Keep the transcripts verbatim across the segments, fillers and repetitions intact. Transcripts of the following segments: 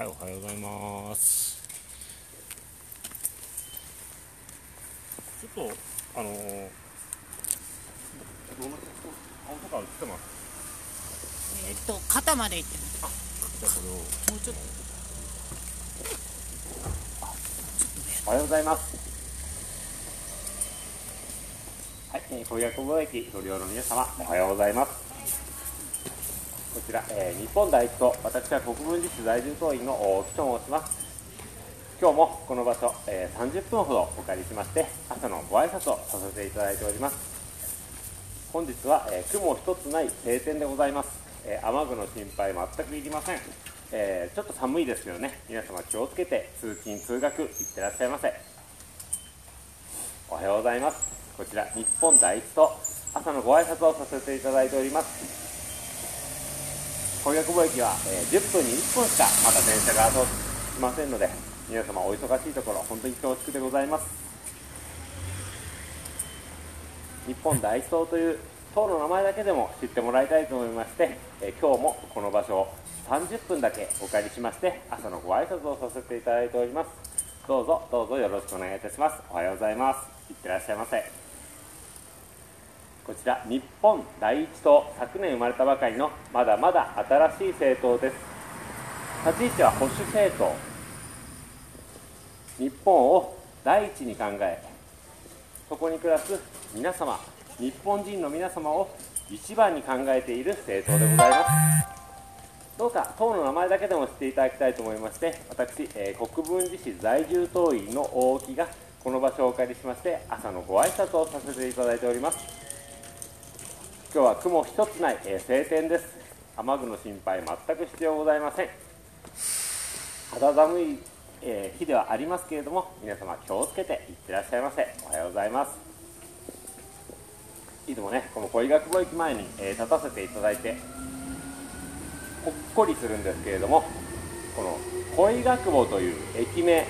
はい、おはようございます。ちょっとあのー、どんな顔とか映ってます？ えーっと肩までいってます。 じゃあこれをもうちょっと。 おはようございます。はい、えー、小薬貿易ご利用の皆様、おはようございます。こちら、えー、日本第一と私は国分寺市在住党員の大木と申します。今日もこの場所、えー、さんじゅっぷんほどお借りしまして朝のご挨拶をさせていただいております。本日は、えー、雲一つない晴天でございます。えー、雨具の心配全くいりません。えー、ちょっと寒いですけどね、皆様気をつけて通勤通学いってらっしゃいませ。おはようございます。こちら日本第一と朝のご挨拶をさせていただいております。小薬貿易は、えー、じゅっぷんにいっぷんしかまだ電車が通しませんので、皆様お忙しいところ本当に恐縮でございます。日本第一党という党の名前だけでも知ってもらいたいと思いまして、えー、今日もこの場所をさんじゅっぷんだけお借りしまして朝のご挨拶をさせていただいております。どうぞどうぞよろしくお願いいたします。おはようございます。いってらっしゃいませ。こちら日本第一党、昨年生まれたばかりのまだまだ新しい政党です。立ち位置は保守政党。日本を第一に考え、そこに暮らす皆様、日本人の皆様を一番に考えている政党でございます。どうか党の名前だけでも知っていただきたいと思いまして、私、えー、国分寺市在住党員の大木がこの場所をお借りしまして朝のご挨拶をさせていただいております。今日は雲一つない、えー、晴天です。雨具の心配全く必要ございません。肌寒い、えー、日ではありますけれども、皆様気をつけていってらっしゃいませ。おはようございます。いつもね、この小医学部駅前に、えー、立たせていただいてほっこりするんですけれども、この小医学部という駅名、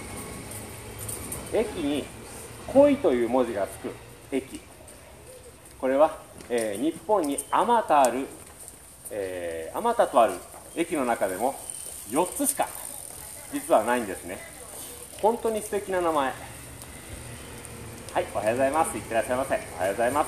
駅に恋という文字がつく駅、これは、えー、日本にあまたある、えー、あまたとある駅の中でもよっつしか実はないんですね。本当に素敵な名前。はい、おはようございます。いってらっしゃいませ。おはようございます。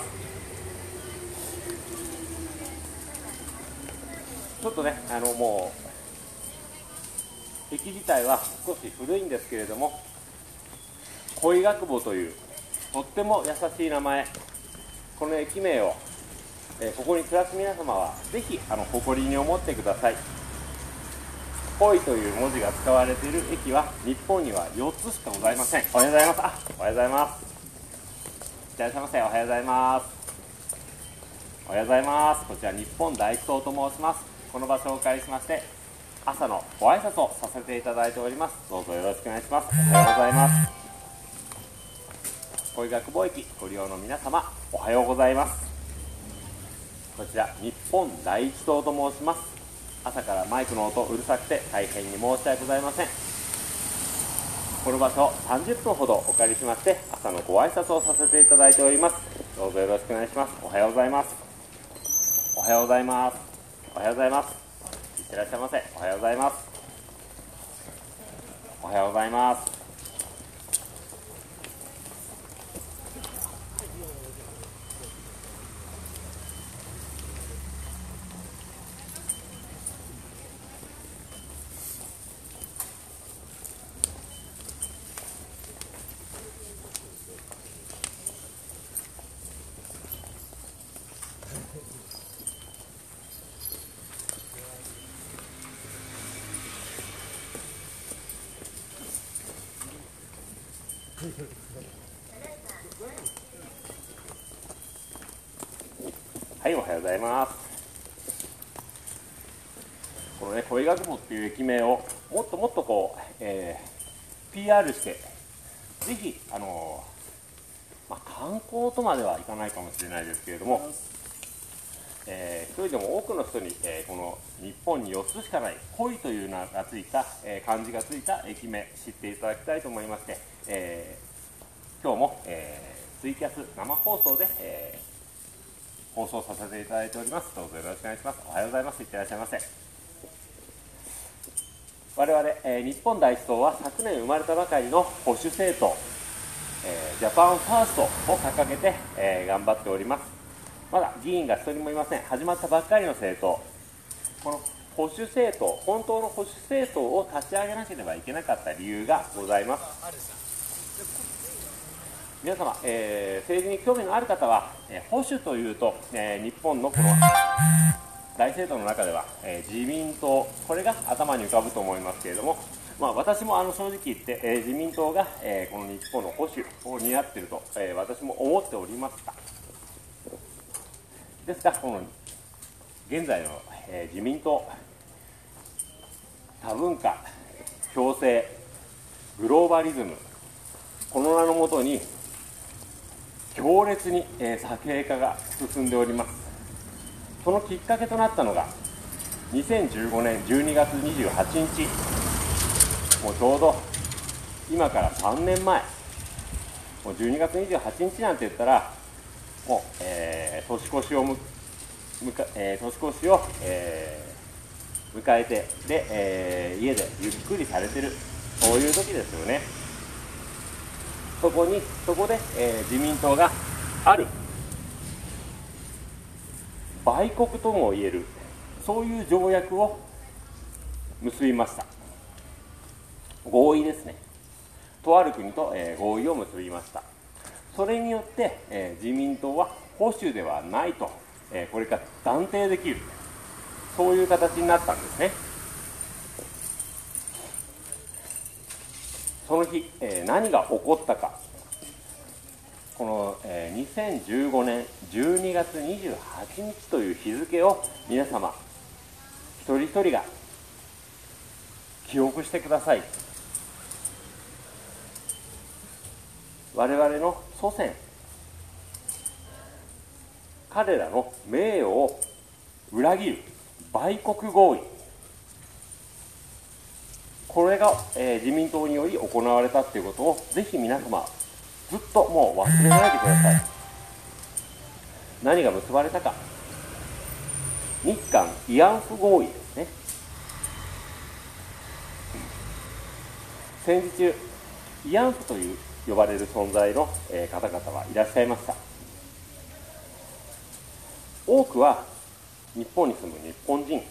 ちょっとね、あのもう駅自体は少し古いんですけれども、恋学部というとっても優しい名前、この駅名を、えー、ここに暮らす皆様はぜひあの誇りに思ってください。恋という文字が使われている駅は日本にはよっつしかございません。おはようございます。あ、おはようございます。いってらっしゃいませ。おはようございます。おはようございます。こちら日本第一党と申します。この場所をお借りしまして朝のご挨拶をさせていただいております。どうぞよろしくお願いします。おはようございます。小医学貿易ご利用の皆様、おはようございます。こちら日本第一党と申します。朝からマイクの音うるさくて大変に申し訳ございません。この場所さんじゅっぷんほどお借りしまして朝のご挨拶をさせていただいております。どうぞよろしくお願いします。おはようございます。おはようございます。おはようございます。いってらっしゃいませ。おはようございます。おはようございます。はい、おはようございます。このね、小医学部っていう駅名をもっともっとこう、えー、ピーアール して、ぜひ、あのーまあ、観光とまではいかないかもしれないですけれども、えー、一人でも多くの人に、えー、この日本によっつしかない恋という名がついた、えー、漢字がついた駅名知っていただきたいと思いまして、えー、今日も、えー、ツイキャス生放送で、えー、放送させていただいております。どうぞよろしくお願いします。おはようございます。いってらっしゃいませ。 我々、えー、日本第一党は昨年生まれたばかりの保守政党、えー、ジャパンファーストを掲げて、えー、頑張っております。まだ議員が一人もいません。始まったばっかりの政党。この保守政党、本当の保守政党を立ち上げなければいけなかった理由がございます。皆様、えー、政治に興味のある方は、えー、保守というと、えー、日本のこの大政党の中では、えー、自民党、これが頭に浮かぶと思いますけれども、まあ、私もあの正直言って、えー、自民党が、えー、この日本の保守を担っていると、えー、私も思っておりました。ですが、この現在の、えー、自民党、多文化、共生、グローバリズム、この名のもとに強烈に、えー、左傾化が進んでおります。そのきっかけとなったのがにせんじゅうごねんじゅうにがつにじゅうはちにち、もうちょうど今からさんねんまえ、もうじゅうにがつにじゅうはちにちなんて言ったらもう、えー、年越しをむむか、えー、年越しを、えー迎えてで、えー、家でゆっくりされてる、そういう時ですよね。そこにそこで、えー、自民党がある売国ともいえるそういう条約を結びました。合意ですね。とある国と、えー、合意を結びました。それによって、えー、自民党は保守ではないと、えー、これから断定できる、そういう形になったんですね。その日、えー、何が起こったか。この、えー、にせんじゅうごねんじゅうにがつにじゅうはちにちという日付を皆様一人一人が記憶してください。我々の祖先、彼らの名誉を裏切る売国合意、これが、えー、自民党により行われたということをぜひ皆様ずっともう忘れないでください。何が結ばれたか。日韓慰安婦合意ですね。戦時中、慰安婦という呼ばれる存在の、えー、方々はいらっしゃいました。多くは日本に住む日本人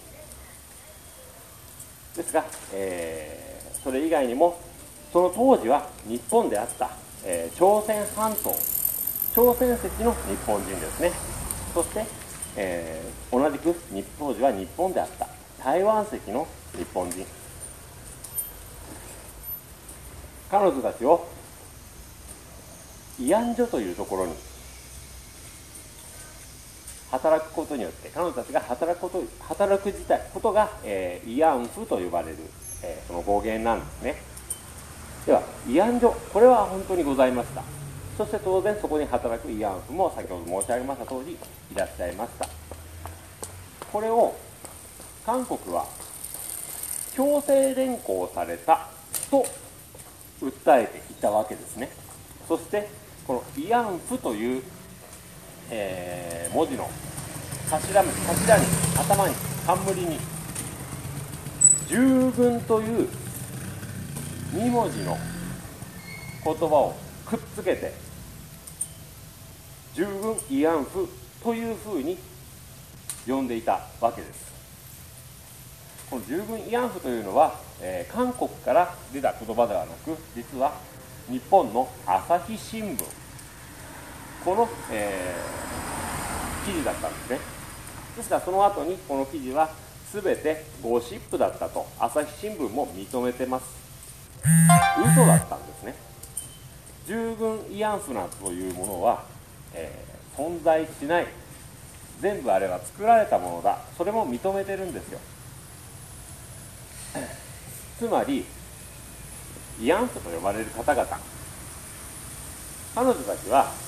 ですが、えー、それ以外にもその当時は日本であった、えー、朝鮮半島、朝鮮籍の日本人ですね。そして、えー、同じく当時は日本であった台湾籍の日本人、彼女たちを慰安所というところに働くことによって、彼女たちが働くこと働く自体ことが、えー、慰安婦と呼ばれる、えー、その語源なんですね。では慰安所、これは本当にございました。そして当然そこに働く慰安婦も先ほど申し上げました通りいらっしゃいました。これを韓国は強制連行されたと訴えていたわけですね。そしてこの慰安婦という、えー、文字の頭に頭に頭に冠に従軍というにもじの言葉をくっつけて従軍慰安婦というふうに呼んでいたわけです。この従軍慰安婦というのは、えー、韓国から出た言葉ではなく、実は日本の朝日新聞、この、えー、記事だったんですね。ですからその後にこの記事は全てゴシップだったと朝日新聞も認めてます。嘘だったんですね。従軍慰安婦なんというものは、えー、存在しない、全部あれは作られたものだ、それも認めてるんですよ。つまり慰安婦と呼ばれる方々、彼女たちは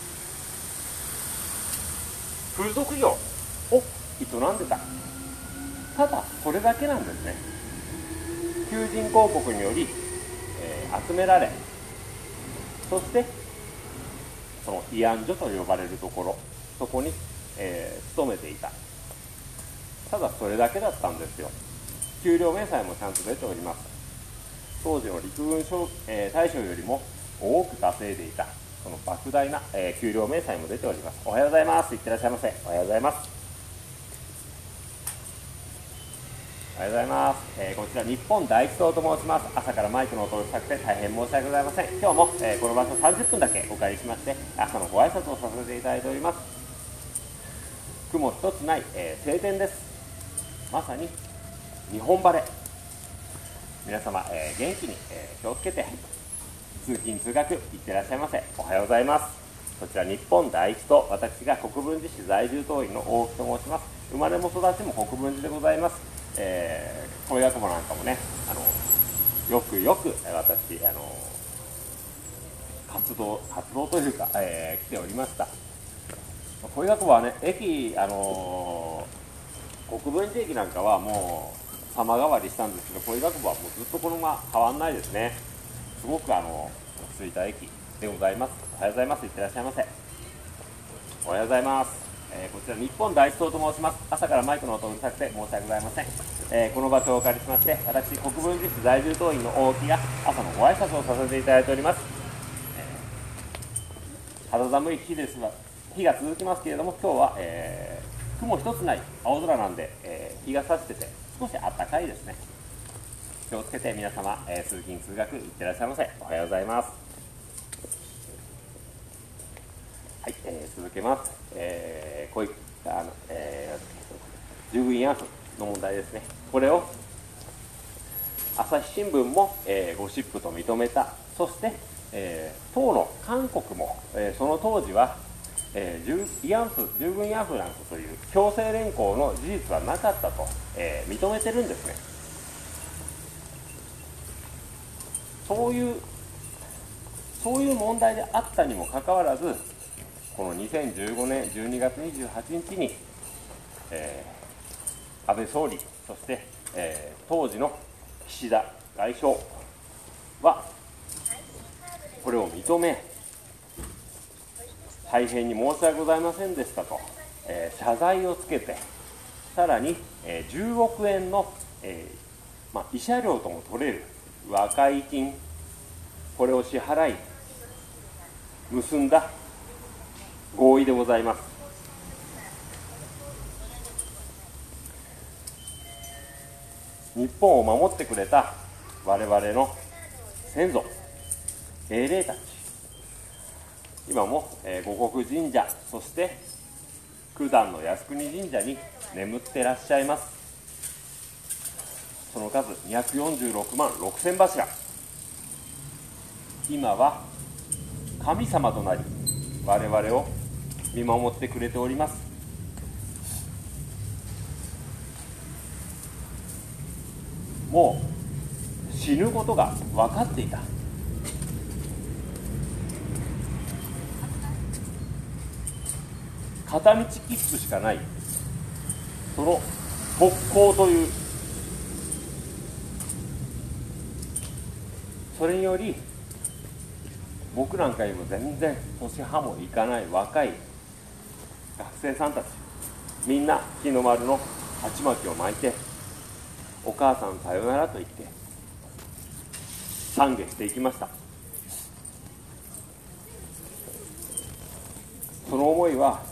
風俗業を営んでた、ただそれだけなんですね。求人広告により、えー、集められ、そしてその慰安所と呼ばれるところ、そこに、えー、勤めていた。ただそれだけだったんですよ。給料明細もちゃんと出ております。 当時の陸軍将、えー、大将よりも多く稼いでいた、その莫大な、えー、給料明細も出ております。おはようございます。いってらっしゃいませ。おはようございます。おはようございます。えー、こちら日本第一党と申します。朝からマイクの音をうるさくて大変申し訳ございません。今日も、えー、この場所さんじゅっぷんだけお借りしまして、朝のご挨拶をさせていただいております。雲一つない、えー、晴天です。まさに日本晴れ。皆様、えー、元気に、えー、気をつけて通勤通学いってらっしゃいませ。おはようございます。こちら日本第一党、私が国分寺市在住党員の大木と申します。生まれも育ちも国分寺でございます。えー、声学部なんかもね、あのよくよく私あの活動活動というか、えー、来ておりました。声学部はね、駅あのー、国分寺駅なんかはもう様変わりしたんですけど、声学部はもうずっとこのまま変わんないですね。すごくあの落ち着いた駅でございます。おはようございます。いってらっしゃいませ。おはようございます。えー、こちら日本第一党と申します。朝からマイクの音をうるさくて申し訳ございません。えー、この場所をお借りしまして、私国分寺市在住党員の大木が朝のご挨拶をさせていただいております。えー、肌寒い日ですが日が続きますけれども、今日は、えー、雲一つない青空なんで、えー、日が差してて少し暖かいですね。気をつけて皆様、えー、通勤通学いってらっしゃいませ。おはようございます。はい、えー、続けます。えー、こういったあの、えー、従軍慰安婦の問題ですね。これを朝日新聞も、えー、ゴシップと認めた。そして、えー、当の韓国も、えー、その当時は、えー、慰安婦従軍慰安婦なんかという強制連行の事実はなかったと、えー、認めてるんですね。そういうそういう問題であったにもかかわらず、このにせんじゅうごねんじゅうにがつにじゅうはちにちに、えー、安倍総理、そして、えー、当時の岸田外相はこれを認め、大変に申し訳ございませんでしたと、えー、謝罪をつけて、さらに、えー、じゅうおくえんの、えーまあ、慰謝料とも取れる和解金、これを支払い結んだ合意でございます。日本を守ってくれた我々の先祖英霊たち、今も、えー、護国神社、そして九段の靖国神社に眠ってらっしゃいます。その数にひゃくよんじゅうろくまんろくせんばしら。今は神様となり我々を見守ってくれております。もう死ぬことが分かっていた。片道切符しかない、その特攻という、それにより僕なんかよりも全然年派もいかない若い学生さんたち、みんな日の丸の鉢巻きを巻いて、お母さんさよならと言って懺悔していきました。その思いは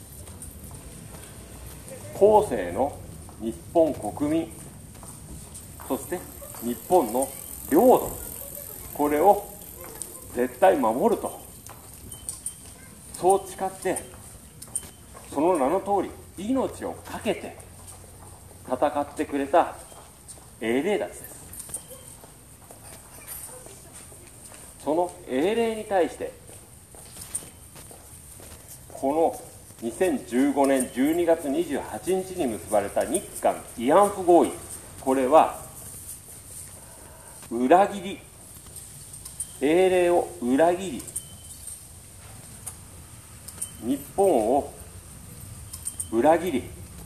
後世の日本国民、そして日本の領土、これを絶対守ると、そう誓って、その名の通り命を懸けて戦ってくれた英霊たちです。その英霊に対して、このにせんじゅうごねんじゅうにがつにじゅうはちにちに結ばれた日韓慰安婦合意、これは裏切り、英霊を裏切り、日本を裏切り、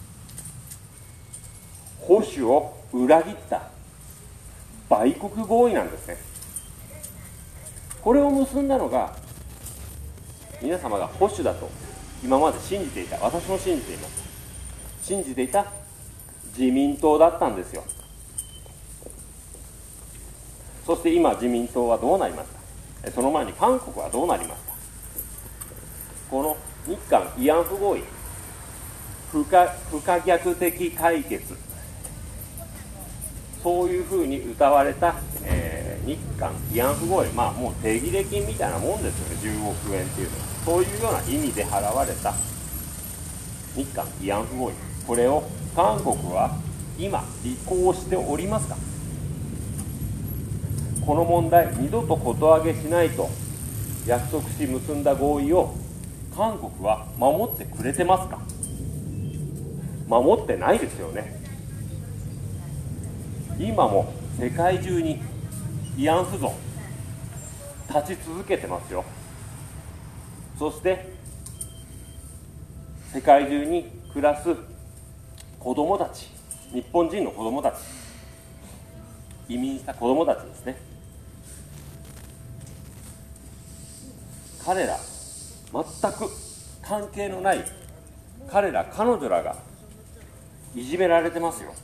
保守を裏切った売国合意なんですね。これを結んだのが、皆様が保守だと今まで信じていた、私も信じています、信じていた自民党だったんですよ。 そして今自民党はどうなりました。その前に韓国はどうなりました。この日韓慰安婦合意、不可、不可逆的解決、そういうふうに謳われた、えー、日韓慰安婦合意、まあもう手切れ金みたいなもんですよね。じゅうおくえんっていうのはそういうような意味で払われた日韓慰安婦合意、これを韓国は今履行しておりますか。この問題二度とこと上げしないと約束し結んだ合意を韓国は守ってくれてますか。守ってないですよね。今も世界中に慰安婦像立ち続けてますよ。そして世界中に暮らす子どもたち、日本人の子どもたち、移民した子どもたちですね、彼ら全く関係のない彼ら彼女らがいじめられてますよ。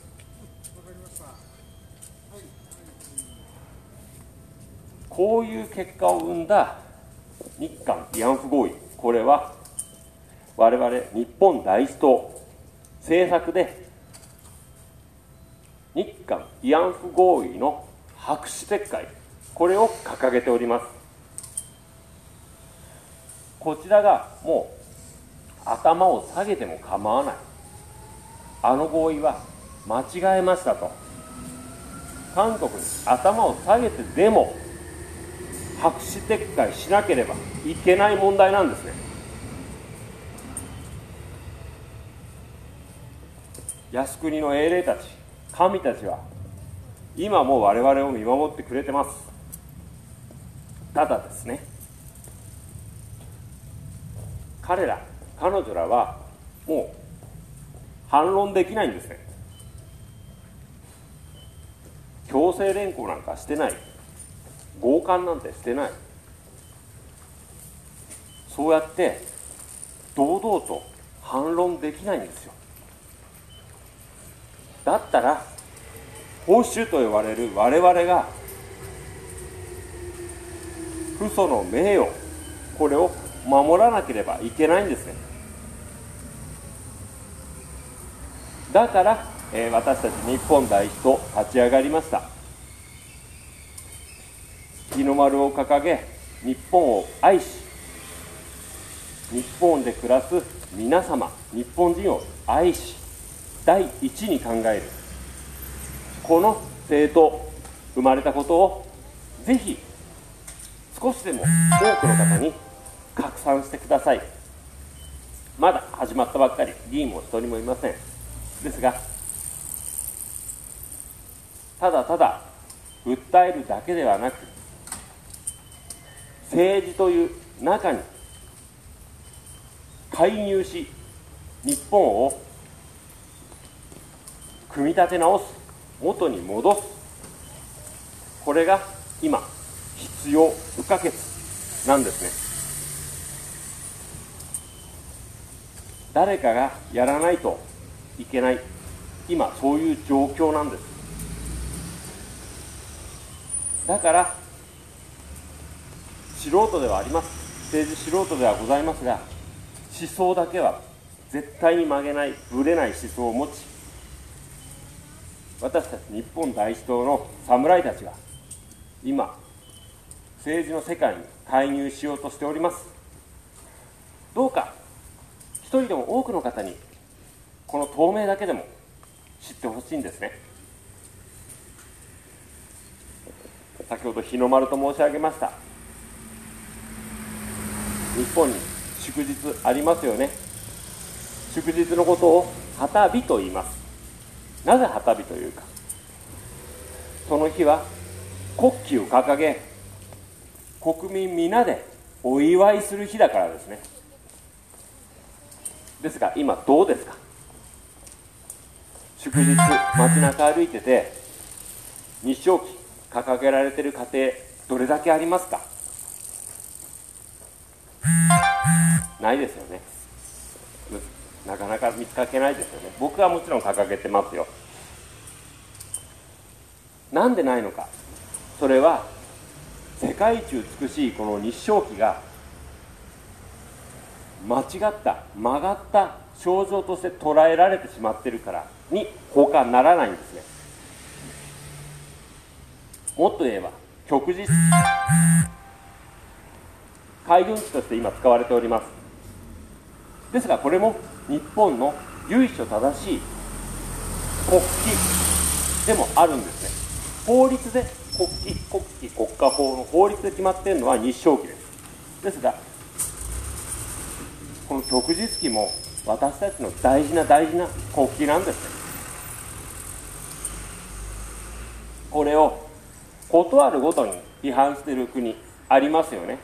こういう結果を生んだ日韓慰安婦合意、これは我々日本第一党政策で日韓慰安婦合意の白紙撤回、これを掲げております。こちらがもう頭を下げても構わない、あの合意は間違えましたと韓国に頭を下げてでも白紙撤回しなければいけない問題なんですね。靖国の英霊たち、神たちは今も我々を見守ってくれてます。ただですね、彼ら彼女らはもう反論できないんですね。強制連行なんかしてない、強姦なんてしてない、そうやって堂々と反論できないんですよ。だったら報酬と呼ばれる我々が父祖の名誉、これを守らなければいけないんですね。だから、えー、私たち日本第一党立ち上がりました。日の丸を掲げ、日本を愛し、日本で暮らす皆様、日本人を愛し、第一に考える、この政党、生まれたことをぜひ少しでも多くの方に拡散してください。まだ始まったばっかり、議員も一人もいません。ですが、ただただ訴えるだけではなく、政治という中に介入し、日本を組み立て直す、元に戻す、これが今必要不可欠なんですね。誰かがやらないといけない、今そういう状況なんです。だから素人ではあります、政治素人ではございますが、思想だけは絶対に曲げない、ぶれない思想を持ち、私たち日本第一党の侍たちが今政治の世界に介入しようとしております。どうか一人でも多くの方にこの透明だけでも知ってほしいんですね。先ほど日の丸と申し上げました。日本に祝日ありますよね。祝日のことを旗日と言います。なぜ旗日というか、その日は国旗を掲げ、国民皆でお祝いする日だからですね。ですが今どうですか。祝日街中歩いてて日章旗掲げられている家庭どれだけありますか。ないですよね。なかなか見かけないですよね。僕はもちろん掲げてますよ。なんでないのか。 それは世界一美しいこの日章旗が間違った曲がった象徴として捉えられてしまっているからに他ならないんですね。もっと言えば旭日海軍旗として今使われております。ですがこれも日本の由緒正しい国旗でもあるんですね。法律で国旗、国旗、国家法の法律で決まっているのは日章旗です。ですがこの旭日旗も私たちの大事な大事な国旗なんですね。これをことあるごとに批判している国ありますよね。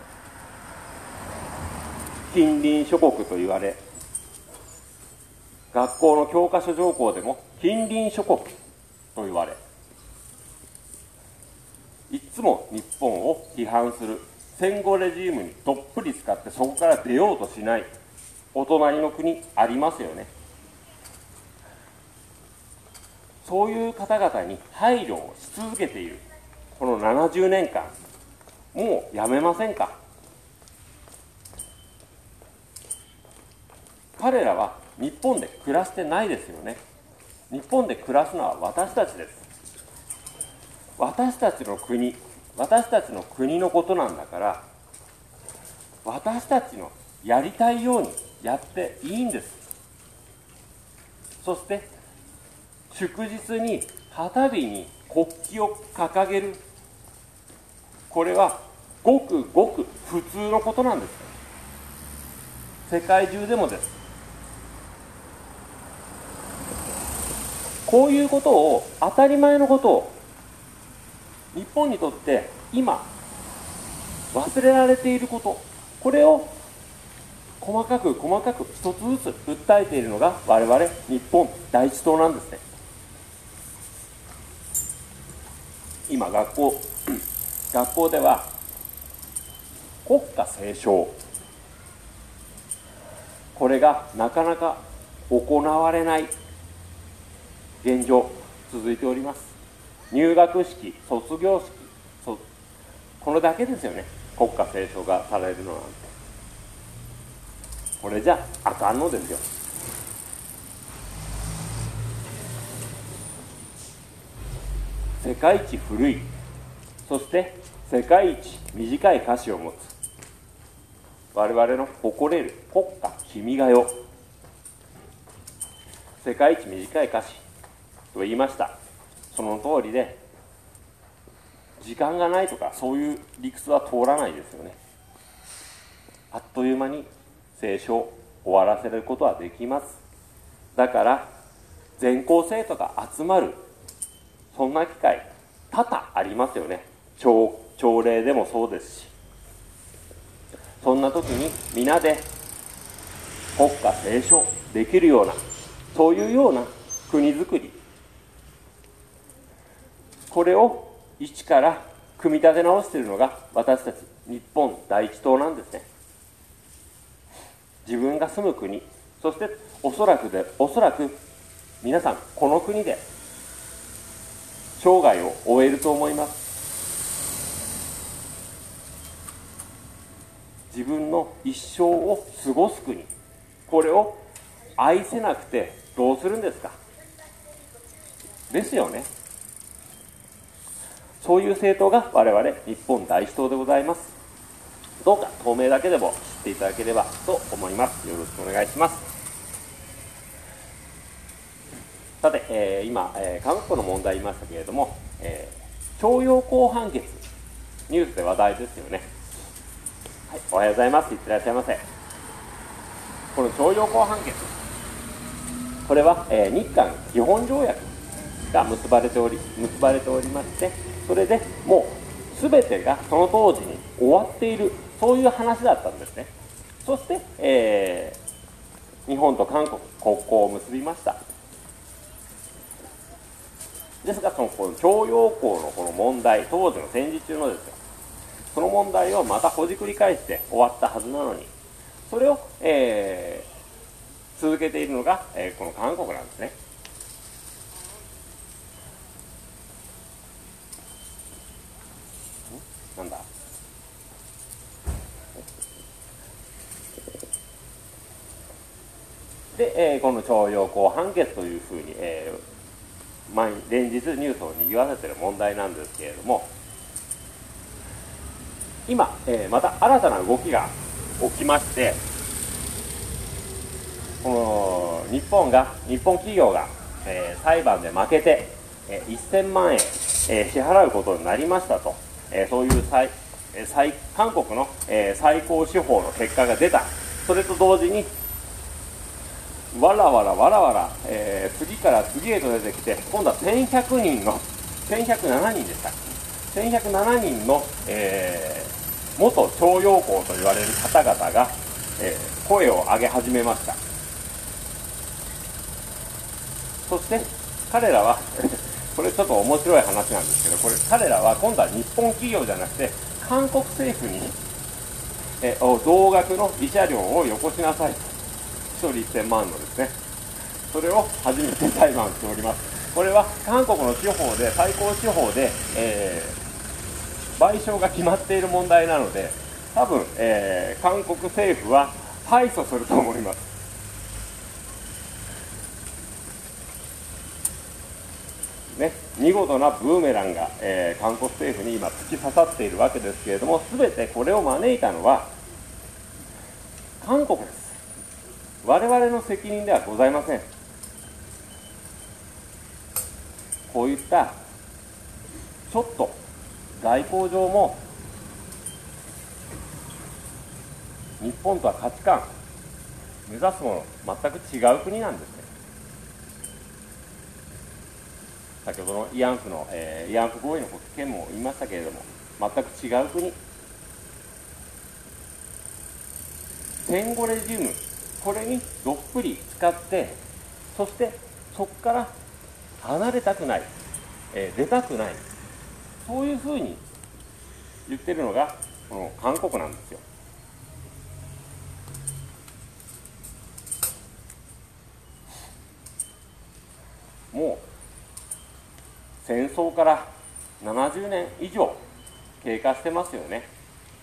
近隣諸国と言われ、学校の教科書条項でも近隣諸国と言われ、いつも日本を批判する戦後レジームにどっぷり使ってそこから出ようとしないお隣の国ありますよね。そういう方々に配慮をし続けているこのななじゅうねんかん、もうやめませんか。彼らは日本で暮らしてないですよね。日本で暮らすのは私たちです。私たちの国、私たちの国のことなんだから、私たちのやりたいようにやっていいんです。そして祝日に旗日に国旗を掲げる、これはごくごく普通のことなんです。世界中でもです。こういうことを、当たり前のことを日本にとって今忘れられていること、これを細かく細かく一つずつ訴えているのが我々日本第一党なんですね。今学校学校では国歌斉唱、これがなかなか行われない現状続いております。入学式、卒業式、そこれだけですよね、国歌斉唱がされるのなんて。これじゃあかんのですよ。世界一古い、そして世界一短い歌詞を持つ我々の誇れる国歌君が代、世界一短い歌詞と言いました。その通りで、時間がないとかそういう理屈は通らないですよね。あっという間に斉唱終わらせることはできます。だから全校生徒が集まるそんな機会多々ありますよね。 朝, 朝礼でもそうですし、そんな時に皆で国歌斉唱できるような、そういうような国づくり、これを一から組み立て直しているのが私たち日本第一党なんですね。自分が住む国、そしておそらくでおそらく皆さんこの国で生涯を終えると思います。自分の一生を過ごす国、これを愛せなくてどうするんですか。ですよね。そういう政党が我々日本第一党でございます。どうか党名だけでも知っていただければと思います。よろしくお願いします。さて、えー、今、えー、韓国の問題言いましたけれども、えー、徴用工判決、ニュースで話題ですよね。はい、おはようございます。いってらっしゃいませ。この徴用工判決、これは、えー、日韓基本条約が結ばれており結ばれておりまして、それでもう全てがその当時に終わっている、そういう話だったんですね。そして、えー、日本と韓国国交を結びました。ですがそのこの徴用工のこの問題、当時の戦時中のですよ、その問題をまたほじくり返して終わったはずなのに、それを、えー、続けているのが、えー、この韓国なんですね。 なんだで、えーこの徴用工判決というふうに、えー毎連日ニュースを賑わせている問題なんですけれども、今、えーまた新たな動きが起きまして、この日本が日本企業が、えー裁判で負けて、えー、せんまんえん、えー支払うことになりましたと、えーそういう最えー最韓国の、えー最高司法の結果が出た。それと同時にわらわらわらわら、えー次から次へと出てきて、今度はせんひゃくにんのせんひゃくななにんでしたせんひゃくななにんの、えー元徴用工と言われる方々が、えー声を上げ始めました。そして彼らはこれちょっと面白い話なんですけど、これ彼らは今度は日本企業じゃなくて韓国政府に、えー同額の慰謝料をよこしなさいと、ひとりせんまんのですね、それを初めて裁判しております。これは韓国の司法で、最高司法で、えー賠償が決まっている問題なので、多分、えー韓国政府は敗訴すると思います。ね、見事なブーメランが、えー韓国政府に今突き刺さっているわけですけれども、全てこれを招いたのは韓国です。我々の責任ではございません。こういったちょっと外交上も日本とは価値観、目指すもの全く違う国なんですね。先ほどの慰安婦の、えー、慰安婦合意の件も言いましたけれども、全く違う国、戦後レジウム、これにどっぷり使って、そしてそこから離れたくない、えー、出たくない、そういうふうに言ってるのがこの韓国なんですよ。もう戦争からななじゅうねん以上経過してますよね。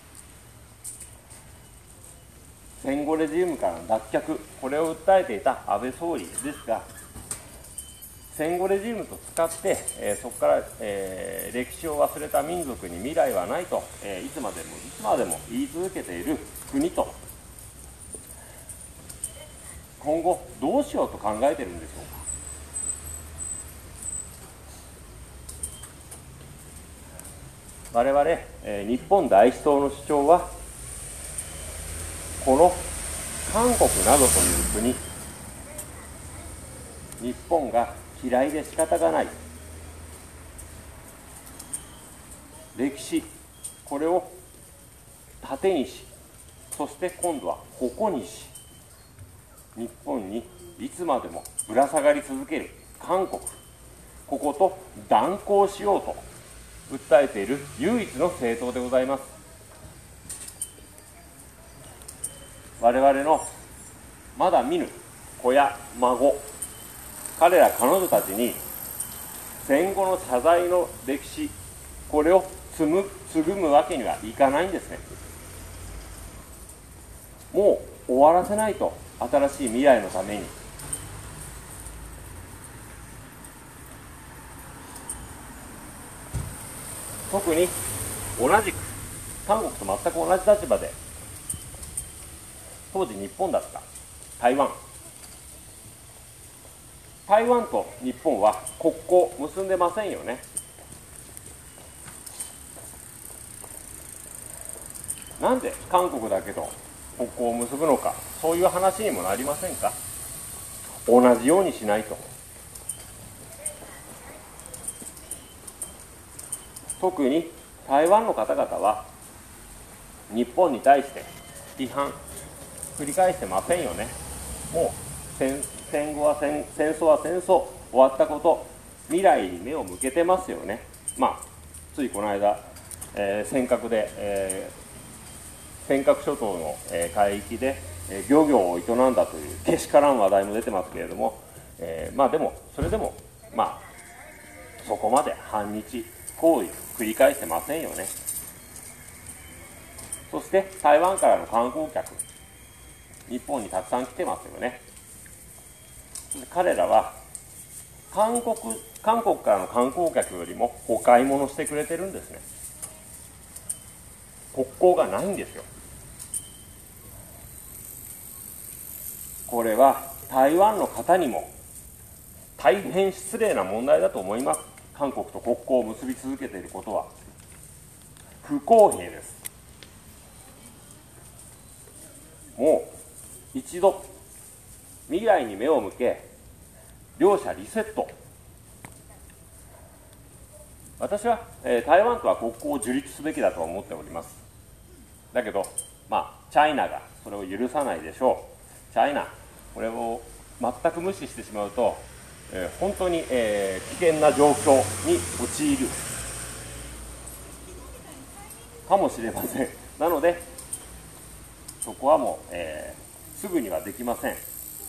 戦後レジウムからの脱却、これを訴えていた安倍総理ですが、戦後レジウムと使って、えーそこから、えー歴史を忘れた民族に未来はないと、えーいつまでもいつまでも言い続けている国と、今後どうしようと考えているんでしょうか。我々、えー日本第一党の主張は、この韓国などという国、日本が嫌いで仕方がない、歴史、これを盾にし、そして今度は矛にし、日本にいつまでもぶら下がり続ける韓国、ここと断交しようと訴えている唯一の政党でございます。我々のまだ見ぬ子や孫、彼ら彼女たちに戦後の謝罪の歴史、これを継ぐ、継ぐわけにはいかないんですね。もう終わらせないと、新しい未来のために。特に同じく韓国と全く同じ立場で、当時日本だった台湾、台湾と日本は国交を結んでませんよね。なんで韓国だけと国交を結ぶのか、そういう話にもなりませんか。同じようにしないと。特に台湾の方々は日本に対して批判繰り返してませんよね。もう戦戦後は 戦, 戦争は戦争、終わったこと、未来に目を向けてますよね。まあついこの間、えー、尖閣で、えー、尖閣諸島の、えー、海域で、えー、漁業を営んだというけしからん話題も出てますけれども、えー、まあでもそれでもまあそこまで反日行為繰り返してませんよね。 そして台湾からの観光客、日本にたくさん来てますよね。彼らは韓国、韓国からの観光客よりもお買い物してくれてるんですね。国交がないんですよ。これは台湾の方にも大変失礼な問題だと思います。韓国と国交を結び続けていることは不公平です。もう一度未来に目を向け、両者リセット。私は、えー、台湾とは国交を樹立すべきだと思っております。だけど、まあ、チャイナがそれを許さないでしょう。チャイナ、これを全く無視してしまうと、えー、本当に、えー、危険な状況に陥るかもしれません。なので、そこはもう、えー、すぐにはできません。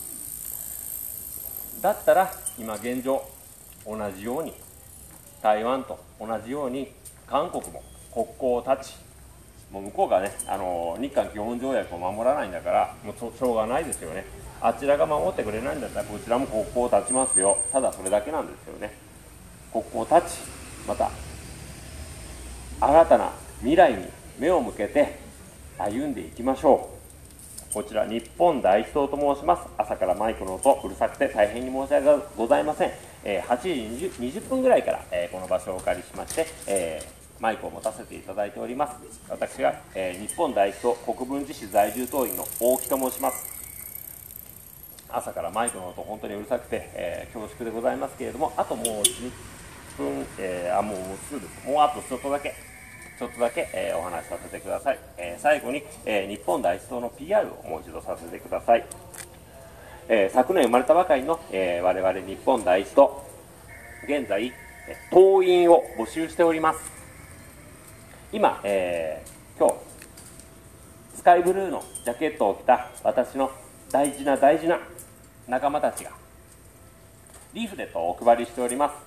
だったら、今現状、同じように、台湾と同じように、韓国も国交を断ち、もう向こうがね、あの日韓基本条約を守らないんだから、もうしょうがないですよね。あちらが守ってくれないんだったら、こちらも国交を断ちますよ。ただそれだけなんですよね。国交を断ち、また、新たな未来に目を向けて歩んでいきましょう。こちら、日本代表と申します。朝からマイクの音、うるさくて大変に申し訳ございません。えー、はちじにじゅっぷんぐらいから、えー、この場所をお借りしまして、えー、マイクを持たせていただいております。私が、えー、日本代表国分寺市在住党員の大木と申します。朝からマイクの音、本当にうるさくて、えー、恐縮でございますけれども、あともうじゅっぷん、えー、あ、もうすぐです。もうあとちょっとだけ。ちょっとだけ、えー、お話しさせてください。えー、最後に、えー、日本第一党の ピーアール をもう一度させてください。えー、昨年生まれたばかりの、えー、我々日本第一党、現在、党員を募集しております。今、えー、今日、スカイブルーのジャケットを着た私の大事な大事な仲間たちが、リーフレットをお配りしております。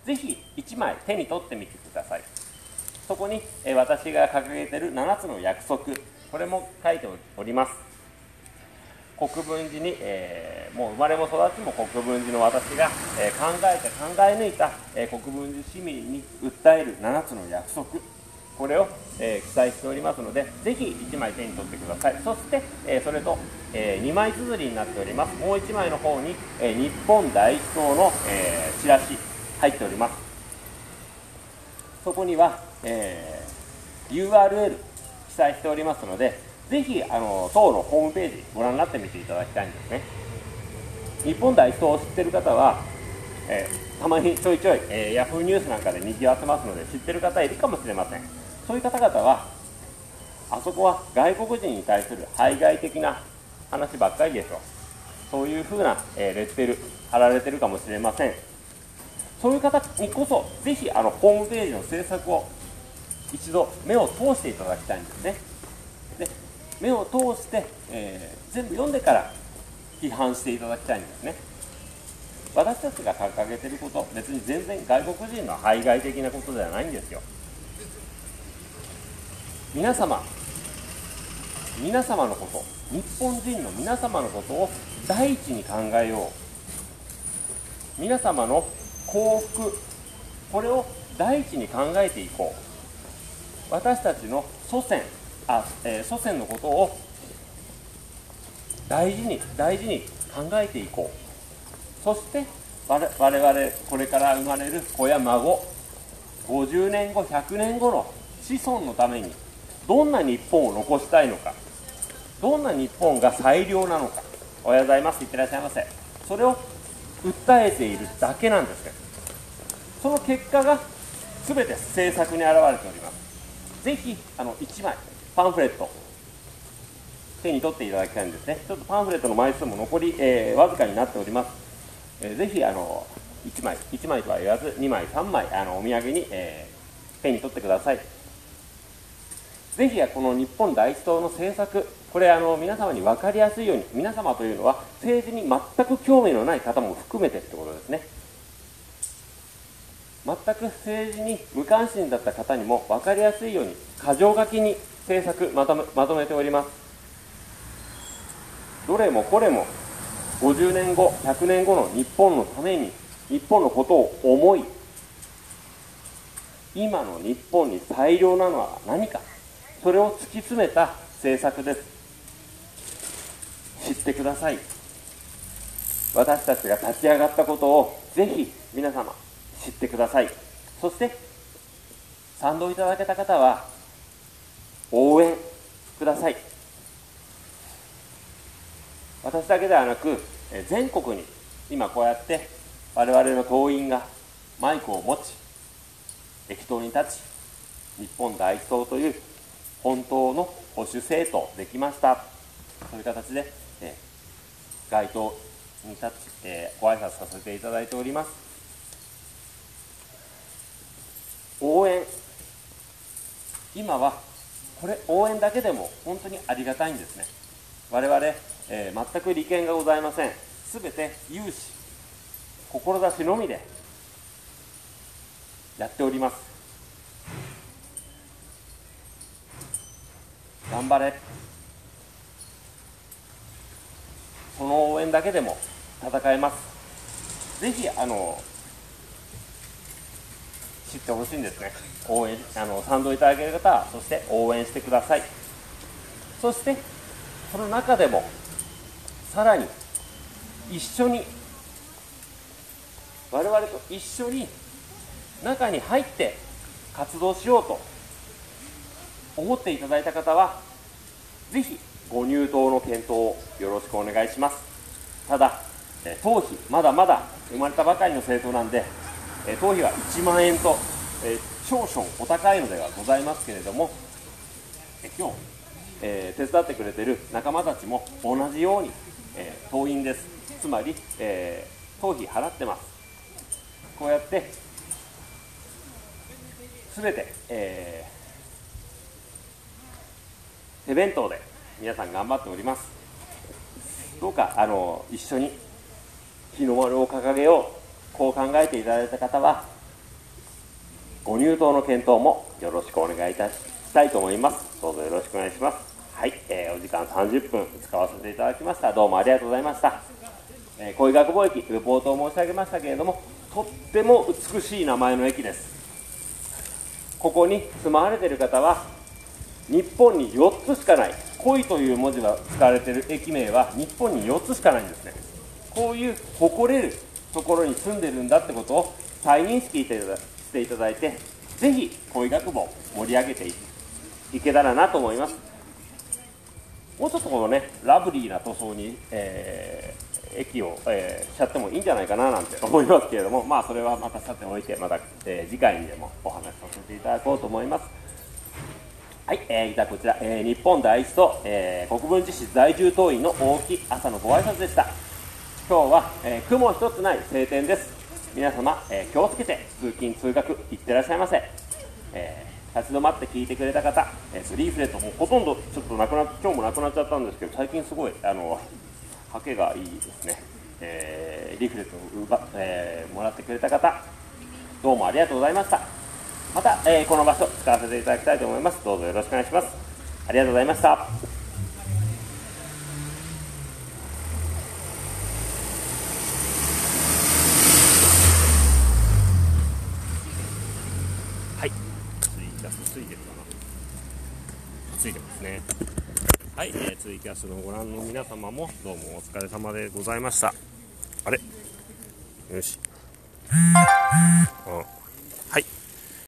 ぜひいちまい手に取ってみてください。そこに、えー、私が掲げているななつの約束、これも書いております。国分寺に、えー、もう生まれも育ちも国分寺の私が、えー、考えて考え抜いた、えー、国分寺市民に訴えるななつの約束、これを、えー、記載しておりますので、ぜひいちまい手に取ってください。そして、えー、それと、えー、にまい綴りになっておりますもういちまいの方に、えー、日本第一党の、えー、チラシ入っております。そこには、えー、ユーアールエル 記載しておりますので、ぜひあの党のホームページご覧になってみていただきたいんですね。日本第一党を知っている方は、えー、たまにちょいちょい、えー、ヤフーニュースなんかで賑わってますので知っている方いるかもしれません。そういう方々は、あそこは外国人に対する排外的な話ばっかりでしょう。そういうふうな、えー、レッテル貼られてるかもしれません。そういう方にこそ、ぜひあのホームページの制作を一度目を通していただきたいんですね。で、目を通して、えー、全部読んでから批判していただきたいんですね。私たちが掲げていること、別に全然外国人の排外的なことではないんですよ。皆様、皆様のこと、日本人の皆様のことを第一に考えよう。皆様の幸福、これを第一に考えていこう。私たちの祖先、あ、えー、祖先のことを大事に大事に考えていこう。そして我々これから生まれる子や孫、ごじゅうねんご、ひゃくねんごの子孫のためにどんな日本を残したいのか、どんな日本が最良なのか。おはようございます。いってらっしゃいませ。それを訴えているだけなんですね。その結果が全て政策に現れております。ぜひあのいちまいパンフレット手に取っていただきたいんですね。ちょっとパンフレットの枚数も残り、えー、わずかになっております。えー、ぜひあのいちまいいちまいとは言わずにまいさんまいあのお土産に、えー、手に取ってください。ぜひこの日本第一党の政策、これあの皆様に分かりやすいように、皆様というのは政治に全く興味のない方も含めてってことですね。全く政治に無関心だった方にも分かりやすいように箇条書きに制作まとめ、まとめております。どれもこれもごじゅうねんご、ひゃくねんごの日本のために、日本のことを思い、今の日本に最良なのは何か、それを突き詰めた政策です。知ってください。私たちが立ち上がったことをぜひ皆様知ってください。そして賛同いただけた方は応援ください。私だけではなく全国に今こうやって我々の党員がマイクを持ち、駅頭に立ち、日本第一党という本当の保守政党できました、そういう形で、えー、街頭に立ち、えー、ご挨拶させていただいております。応援、今はこれ応援だけでも本当にありがたいんですね。我々、えー、全く利権がございません。すべて有志、志のみでやっております。頑張れ、その応援だけでも戦えます。ぜひあの知ってほしいんですね。応援、あの賛同いただける方はそして応援してください。そしてその中でもさらに一緒に、我々と一緒に中に入って活動しようと思っていただいた方はぜひご入党の検討をよろしくお願いします。ただ党費、まだまだ生まれたばかりの政党なんで党費はいちまんえんと少々お高いのではございますけれども、今日、えー、手伝ってくれている仲間たちも同じように、えー、党員です。つまり、えー、党費払ってます。こうやってすべて、えー、手弁当で皆さん頑張っております。どうかあの一緒に日の丸を掲げよう、こう考えていただいた方はご入党の検討もよろしくお願いいたしたいと思います。どうぞよろしくお願いします。はい、えー、お時間さんじゅっぷん使わせていただきました。どうもありがとうございました。えー、小井学貿駅、冒頭申し上げましたけれども、とっても美しい名前の駅です。ここに住まわれている方は日本によっつしかない、恋という文字が使われている駅名は日本によっつしかないんですね。こういう誇れるところに住んでるんだってことを再認識していただいて、ぜひ小井学部を盛り上げていけたらなと思います。もうちょっとこのねラブリーな塗装に、えー、駅を、えー、しちゃってもいいんじゃないかななんて思いますけれども、まあそれはまたさておいて、また、えー、次回にでもお話しさせていただこうと思います。はい、えー、じゃあこちら、えー、日本第一党、えー、国分寺市在住党員の大木朝のご挨拶でした。今日は、えー、雲一つない晴天です。皆様、えー、気をつけて通勤通学行ってらっしゃいませ。えー立ち止まって聞いてくれた方、えー、リーフレットもほとんどちょっとなくなっ今日もなくなっちゃったんですけど、最近すごいあのはけがいいですね。えー、リーフレットを奪、えー、もらってくれた方、どうもありがとうございました。また、えー、この場所使わせていただきたいと思います。どうぞよろしくお願いします。ありがとうございました。はい、ツイキャスついてるかな、ついてますね。はい、えー、ツイキャスのご覧の皆様もどうもお疲れ様でございました。あれよし、あ